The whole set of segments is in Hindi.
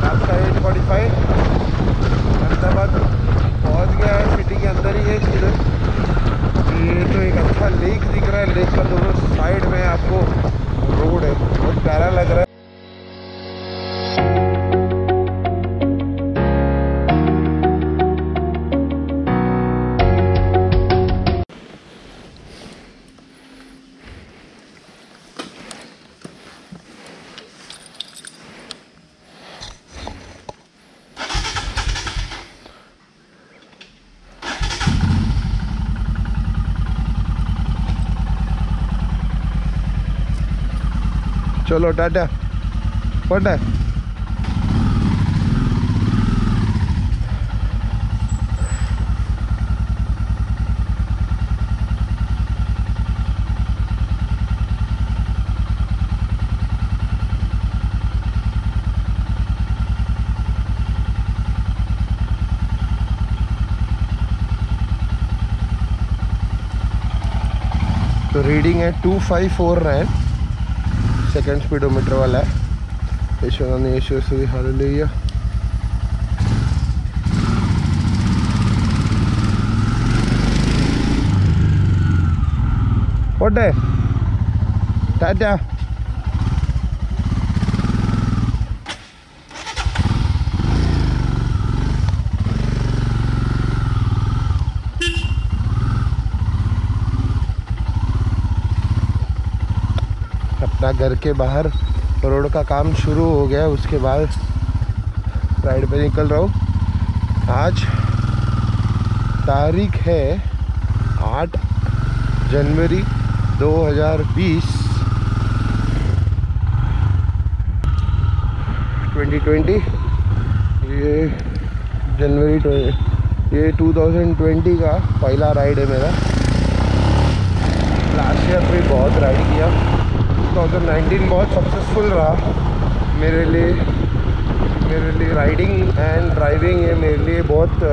रात का 8:45 अहमदाबाद पहुंच गया है। सिटी के अंदर ही है इधर। ये तो एक अच्छा लेक दिख रहा है। लेक का दोनों साइड में आपको रोड है, बहुत प्यारा लग रहा है। चलो टाटा पटा। तो रीडिंग है 2549, सेकेंड स्पीडोमीटर वाला है। ईश्वर हालेलुया। पोटे टाटा। अपना घर के बाहर रोड का काम शुरू हो गया, उसके बाद राइड पे निकल रहा हूँ। आज तारीख है 8 जनवरी 2020 ये ये 2020 का पहला राइड है मेरा। लास्ट ईयर भी बहुत राइड किया। 2019 बहुत सक्सेसफुल रहा मेरे लिए। राइडिंग एंड ड्राइविंग है मेरे लिए बहुत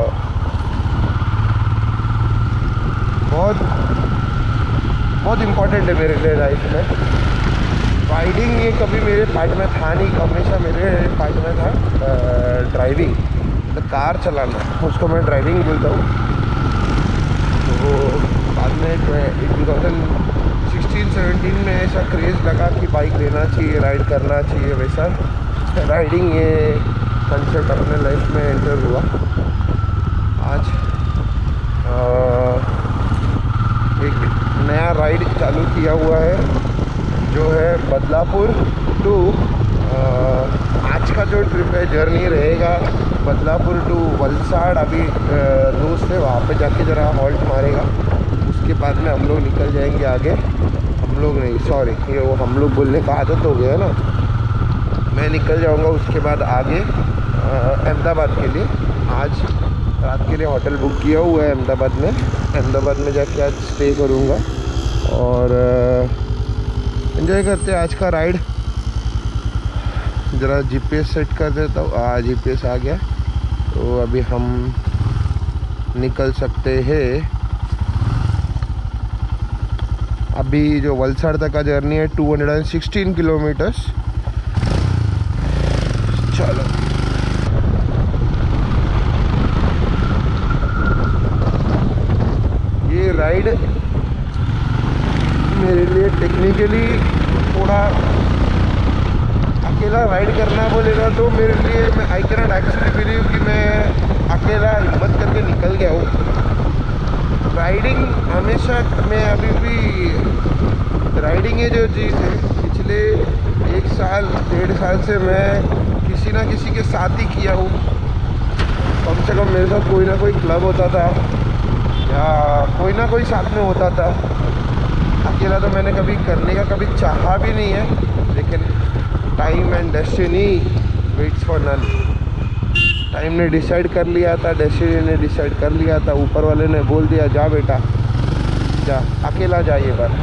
इम्पोर्टेंट है मेरे लिए लाइफ में। राइडिंग ये कभी मेरे पार्ट में था नहीं, हमेशा मेरे पार्ट में था ड्राइविंग, तो कार चलाना, उसको मैं ड्राइविंग बोलता हूँ। तो बाद में 2016-17 में ऐसा क्रेज़ लगा कि बाइक लेना चाहिए, राइड करना चाहिए, वैसा राइडिंग ये कंसेप्ट अपने लाइफ में एंटर हुआ। आज एक नया राइड चालू किया हुआ है जो है बदलापुर टू आज का जो ट्रिप है, जर्नी रहेगा बदलापुर टू वलसाड़। अभी दोस्त है वहाँ पे जाके ज़रा हॉल्ट मारेगा, उसके बाद में हम लोग निकल जाएंगे आगे। हम लोग नहीं, सॉरी, ये वो हम लोग बोलने का आदत हो गया ना। मैं निकल जाऊंगा उसके बाद आगे अहमदाबाद के लिए। आज रात के लिए होटल बुक किया हुआ है अहमदाबाद में। अहमदाबाद में जाके आज स्टे करूंगा और एंजॉय करते हैं आज का राइड। ज़रा जीपीएस सेट कर देता हूँ। जीपीएस आ गया, तो अभी हम निकल सकते हैं। अभी जो वलसाड़ तक का जर्नी है 216 किलोमीटर्स। चलो ये राइड मेरे लिए टेक्निकली थोड़ा अकेला राइड करना बोलेगा तो मेरे लिए I can not actually believe कि मैं अकेला हिम्मत करके निकल गया हूँ। राइडिंग हमेशा मैं अभी भी राइडिंग है जो चीज़ है, पिछले 1 साल 1.5 साल से मैं किसी ना किसी के साथ ही किया हूँ। कम से कम मेरे साथ कोई ना कोई क्लब होता था या कोई ना कोई साथ में होता था। अकेला तो मैंने कभी करने का कभी चाहा भी नहीं है, लेकिन time and destiny waits for none. Time ने डिसाइड कर लिया था, डेस्टिनी ने डिसाइड कर लिया था, ऊपर वाले ने बोल दिया जा बेटा जा, अकेला जा ये बार।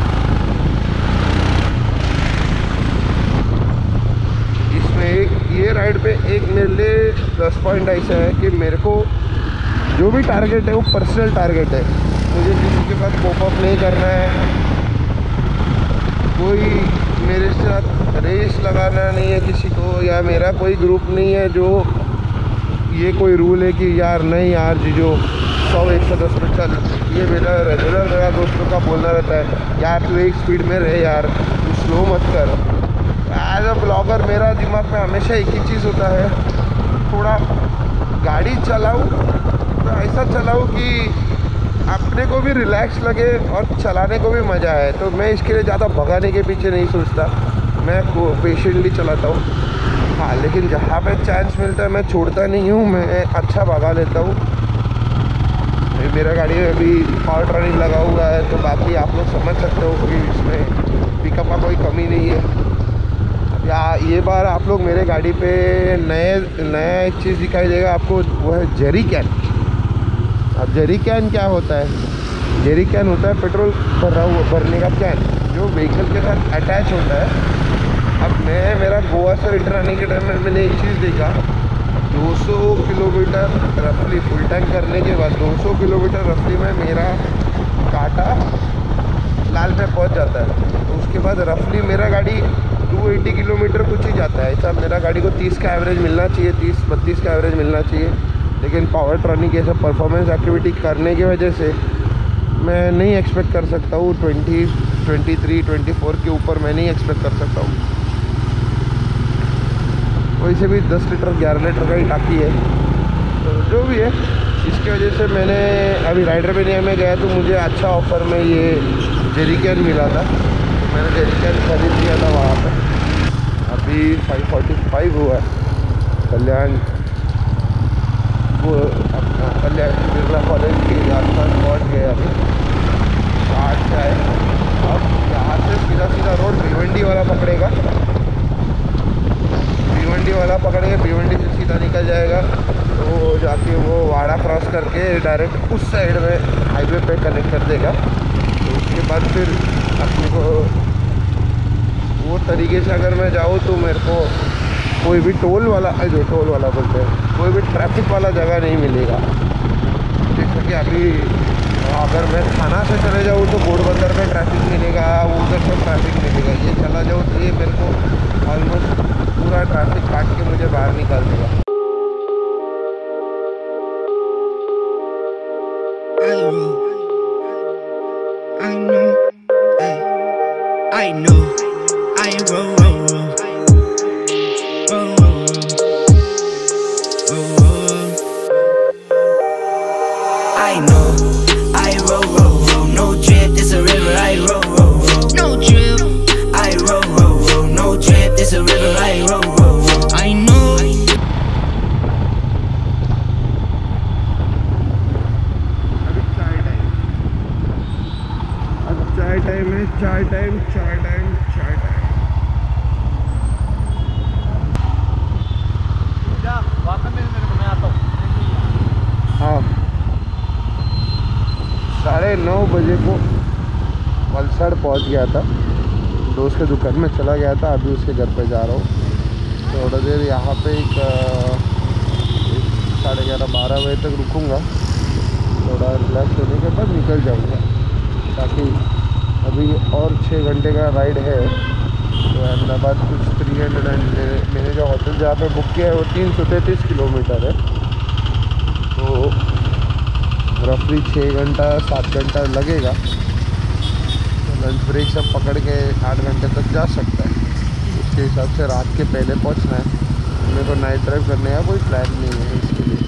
इसमें एक ये राइड पे एक मेरे लिए प्लस पॉइंट ऐसा है कि मेरे को जो भी टारगेट है वो पर्सनल टारगेट है। मुझे किसी के साथ कोप अप नहीं करना है, कोई मेरे साथ रेस लगाना नहीं है किसी को, या मेरा कोई ग्रुप नहीं है जो ये कोई रूल है कि यार नहीं यार जीजो 100-110 पे चल। ये मेरा रेगुलर मेरा दोस्तों का बोलना रहता है यार तू एक स्पीड में रहे यार, तू स्लो मत कर। एज अ ब्लॉगर मेरा दिमाग में हमेशा एक ही चीज़ होता है, थोड़ा गाड़ी चलाऊँ तो ऐसा चलाऊँ कि अपने को भी रिलैक्स लगे और चलाने को भी मज़ा आए। तो मैं इसके लिए ज़्यादा भगाने के पीछे नहीं सोचता, मैं पेशेंटली चलाता हूँ। हाँ, लेकिन जहाँ पे चांस मिलता है मैं छोड़ता नहीं हूँ, मैं अच्छा भगा लेता हूँ। मेरा गाड़ी में अभी पावर ट्रनिंग लगा हुआ है, तो बाकी आप लोग समझ सकते हो कि इसमें पिकअप का कोई कमी नहीं है। या ये बार आप लोग मेरे गाड़ी पे नया एक चीज़ दिखाई देगा आपको, वो है जेरी कैन। अब जेरी कैन क्या होता है? जेरी कैन होता है पेट्रोल भरने का कैन, जो व्हीकल के साथ अटैच होता है। अब मेरा गोवा से रिटर्न आने के टाइम में मैंने एक चीज़ देखा, 200 किलोमीटर रफली फुल टैंक करने के बाद 200 किलोमीटर रफली में मेरा काटा लाल पे पहुंच जाता है। तो उसके बाद रफली मेरा गाड़ी 280 किलोमीटर कुछ ही जाता है। ऐसा मेरा गाड़ी को 30 का एवरेज मिलना चाहिए, 30-32 का एवरेज मिलना चाहिए। लेकिन पावर ट्रॉनिक ये सब परफॉर्मेंस एक्टिविटी करने की वजह से मैं नहीं एक्सपेक्ट कर सकता हूँ 20, 23, 24 के ऊपर मैं नहीं एक्सपेक्ट कर सकता हूँ। वैसे भी 10 लीटर 11 लीटर का ही टाकी है, तो जो भी है इसकी वजह से मैंने अभी राइडर मानिया में गया तो मुझे अच्छा ऑफ़र में ये जेरी कैन मिला था, तो मैंने जेरी कैन खरीद लिया था वहाँ पे। अभी 5:45 हुआ है। कल्याण वो अपना कल्याण बिरला कॉलेज के आसपास पहुँच गए। अभी 8 से आए। अब यहाँ से सीधा रोड भिवंडी वाला पकड़ेगा, भिवंडी वाला पकड़ेंगे, भिवंडी से सीधा निकल जाएगा तो जाके वो वाड़ा क्रॉस करके डायरेक्ट उस साइड में हाईवे पे कनेक्ट कर देगा। तो उसके बाद फिर अपने को वो तरीके से अगर मैं जाऊँ तो मेरे को कोई भी टोल वाला बोलते हैं, कोई भी ट्रैफिक वाला जगह नहीं मिलेगा। जैसे कि अभी अगर मैं थाना से चले जाऊँ तो घोड़बंदर में ट्रैफिक मिलेगा, उधर से ट्रैफिक मिलेगा। ये चला जाऊँ तो ये मेरे को ऑलमोस्ट पूरा ट्रैफिक काट के मुझे बाहर निकाल देगा। चाय टाइम। हाँ, 9:30 बजे को वलसाड़ पहुंच गया था, दोस्त के दुकान में चला गया था, अभी उसके घर पे जा रहा हूँ। थोड़ा देर यहाँ पे एक 11:30-12 बजे तक रुकूँगा, थोड़ा रिलैक्स होने के बाद निकल जाऊँगा, ताकि अभी और 6 घंटे का राइड है। तो अहमदाबाद कुछ 300 मैंने जो होटल जहाँ पे बुक किया है वो 333 किलोमीटर है, तो रफली 6 घंटा 7 घंटा लगेगा। तो लंच ब्रेक सब पकड़ के 8 घंटे तक जा सकता है। उसके हिसाब से रात के पहले पहुंचना है। मेरे को नाइट ड्राइव करने का कोई प्लान नहीं है इसके लिए।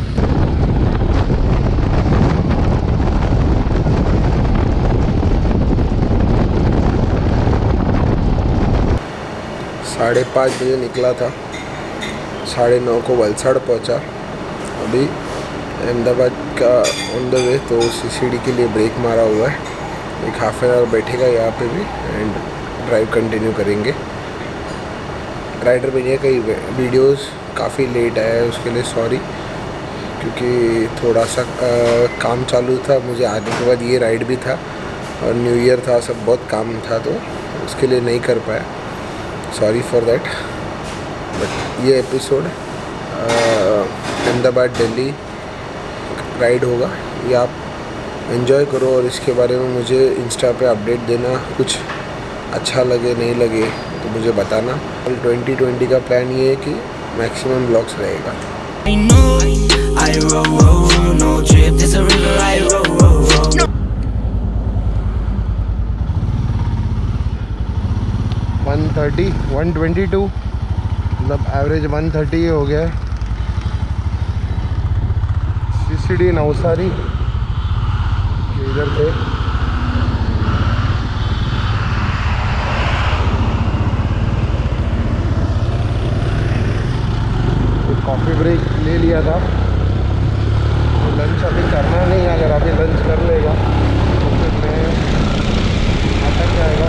साढ़े 5 बजे निकला था, 9:30 को वलसाड़ पहुंचा। अभी अहमदाबाद का ऑन द वे, तो सीसीडी के लिए ब्रेक मारा हुआ है। एक हाफ एन आवर बैठेगा यहाँ पे भी एंड ड्राइव कंटिन्यू करेंगे। राइडर मानिया का वीडियोस काफ़ी लेट आया है, उसके लिए सॉरी, क्योंकि थोड़ा सा काम चालू था। मुझे आने के बाद ये राइड भी था और न्यू ईयर था, सब बहुत काम था, तो उसके लिए नहीं कर पाया, सॉरी फॉर दैट। बट ये एपिसोड अहमदाबाद दिल्ली राइड होगा, ये आप एंजॉय करो और इसके बारे में मुझे इंस्टा पे अपडेट देना। कुछ अच्छा लगे नहीं लगे तो मुझे बताना। 2020 का प्लान ये है कि मैक्सिमम ब्लॉग्स रहेगा। 130, 122 मतलब एवरेज 130 हो गया है। सीसीडी नवसारी इधर थे। कॉफ़ी ब्रेक ले लिया था तो लंच अभी करना नहीं, अगर अभी लंच कर लेगा तो फिर मैं अटक जाएगा।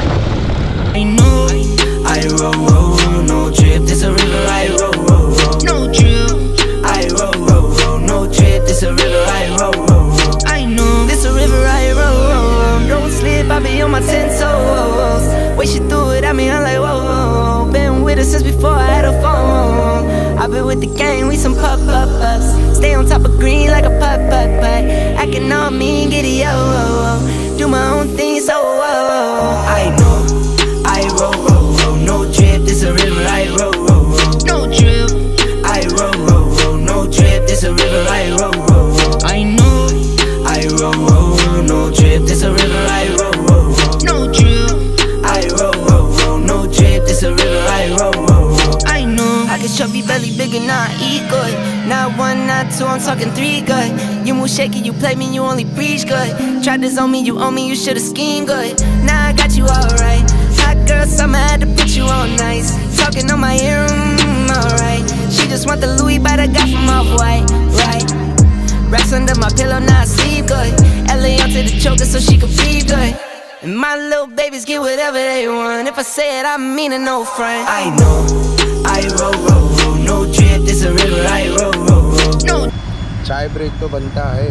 Since before I had a phone, I've been with the gang, we some pup-ups. Stay on top of green like a putt-putt-putt. Acting all mean, giddy, do my own thing, so I know, I roll, no drip, this a river, I roll, no drip, I roll, no drip, this a river, I roll, I know, I roll, no drip, this a river, I roll, no drip, I roll, no drip, this a river, I roll. Chubby belly big and I eat good. Not one, not two, I'm talking 3 good. You move shaky, you play me, you only preach good. Tried to zone me, you owe me, you should've schemed good. Now I got you alright. Hot girl summer, had to put you on nice. Talking on my ear, alright. She just want the Louis, but I got from Off-White, right? Racks under my pillow, now I sleep good. LA onto the choker so she can breathe good. And my little babies get whatever they want. If I say it, I mean it, no front. I know, I roll, no drip, this a river, I roll, no. चाय ब्रेक तो बनता है।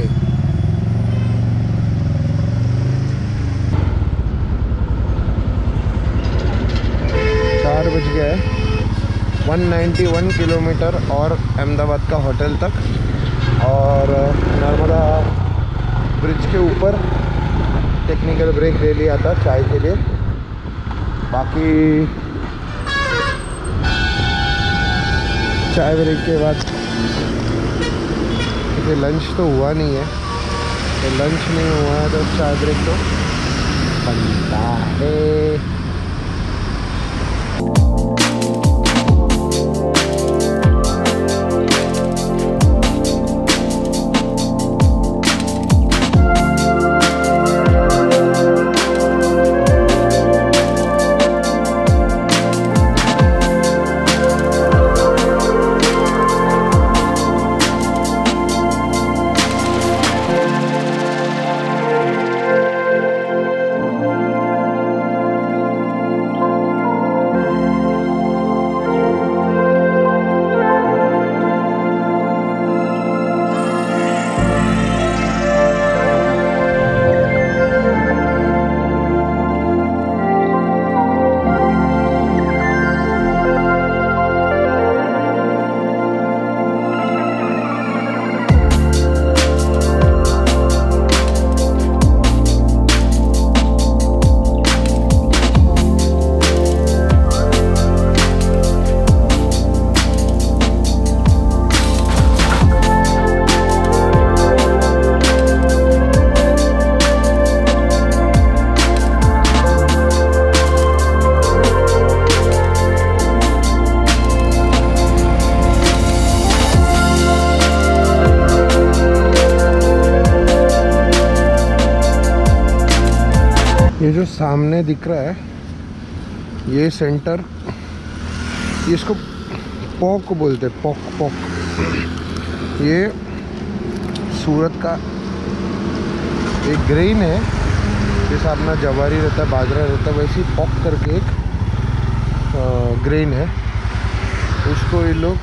चार बज गए। 191 किलोमीटर और अहमदाबाद का होटल तक, और नर्मदा ब्रिज के ऊपर टेक्निकल ब्रेक ले लिया था चाय के लिए। बाकी चाय ब्रेक के बाद क्योंकि लंच तो हुआ नहीं है, तो लंच नहीं हुआ है तो चाय ब्रेक तो बनता है। ये जो सामने दिख रहा है ये सेंटर, ये इसको पॉक बोलते हैं, पॉक। ये सूरत का एक ग्रेन है, जैसा अपना जवारी रहता है, बाजरा रहता है, वैसे ही पॉक करके एक ग्रेन है। उसको ये लोग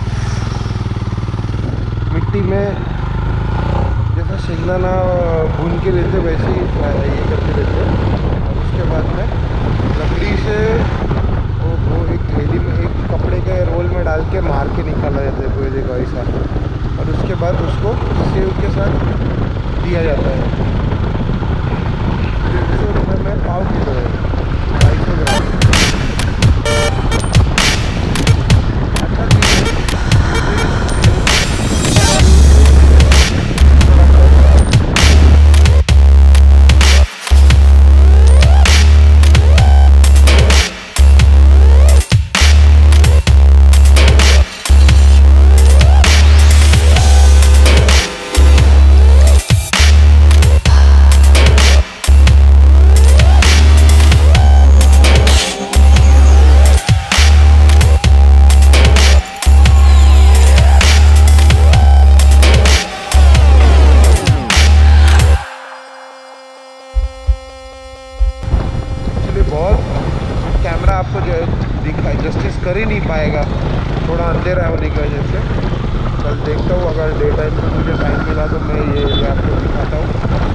मिट्टी में जैसा शेंगदाना भून के लेते वैसे ही ये करके लेते हैं। और उसके बाद में लकड़ी से वो एक थैली में, एक कपड़े के रोल में डाल के मार के निकाला जाता है कोयले का ऐसा, और उसके बाद उसको सेव के साथ दिया जाता है। 150 रुपये में पाव किलो है। कैमरा आपको जो दिखा जस्टिस कर ही नहीं पाएगा, थोड़ा अंधेरा होने की वजह से। कल देखता हूँ, अगर डे टाइम में मुझे टाइम मिला तो मैं ये आपको दिखाता हूँ।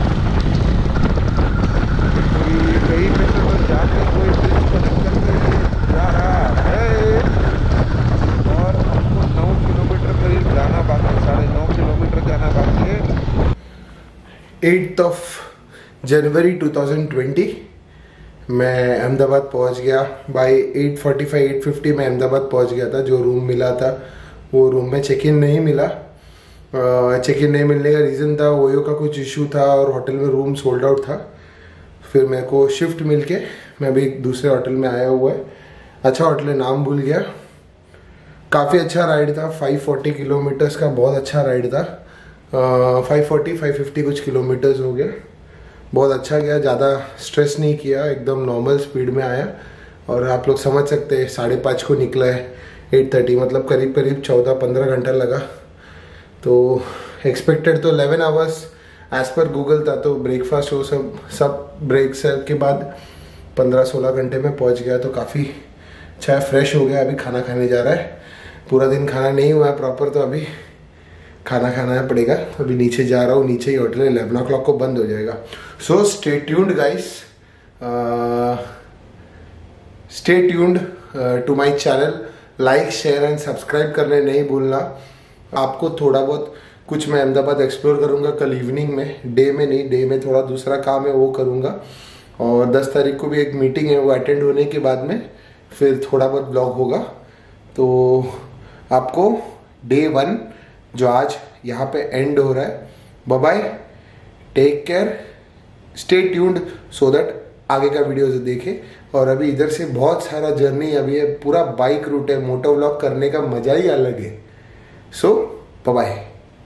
कहीं पे तो जाके कोई ब्रिज कनेक्ट करके जा रहा है और हमको 9 किलोमीटर करीब जाना बाकी है, 9.5 किलोमीटर जाना बाकी है। 8 जनवरी 2020 मैं अहमदाबाद पहुंच गया। बाई 8:45-8:50 में अहमदाबाद पहुंच गया था। जो रूम मिला था वो रूम में चेक इन नहीं मिला। चेक इन नहीं मिलने का रीज़न था ओयो का कुछ इशू था और होटल में रूम सोल्ड आउट था। फिर मेरे को शिफ्ट मिल के मैं भी दूसरे होटल में आया हुआ है। अच्छा होटल है, नाम भूल गया। काफ़ी अच्छा राइड था, 540 किलोमीटर्स का बहुत अच्छा राइड था। 540-550 कुछ किलोमीटर्स हो गया, बहुत अच्छा गया। ज़्यादा स्ट्रेस नहीं किया, एकदम नॉर्मल स्पीड में आया। और आप लोग समझ सकते हैं 5:30 को निकला है, 8:30 मतलब करीब करीब 14-15 घंटा लगा। तो एक्सपेक्टेड तो 11 आवर्स एज पर गूगल था, तो ब्रेकफास्ट वो सब ब्रेक के बाद 15-16 घंटे में पहुंच गया। तो काफ़ी अच्छा है, फ्रेश हो गया। अभी खाना खाने जा रहा है। पूरा दिन खाना नहीं हुआ है प्रॉपर, तो अभी खाना खाना पड़ेगा। अभी नीचे जा रहा हूँ, नीचे ही होटल है, 11 o'clock को बंद हो जाएगा। So stay tuned guys, stay tuned to my channel. Like share and subscribe करने नहीं भूलना। आपको थोड़ा बहुत कुछ मैं अहमदाबाद एक्सप्लोर करूँगा कल इवनिंग में, डे में नहीं, डे में थोड़ा दूसरा काम है वो करूँगा। और 10 तारीख को भी एक मीटिंग है, वो अटेंड होने के बाद में फिर थोड़ा बहुत ब्लॉग होगा। तो आपको डे 1 जो आज यहाँ पे एंड हो रहा है, bye bye, take care, stay tuned so that आगे का वीडियोस देखें। और अभी इधर से बहुत सारा जर्नी अभी है, पूरा बाइक रूट है, मोटो व्लॉग करने का मजा ही अलग है। So bye bye.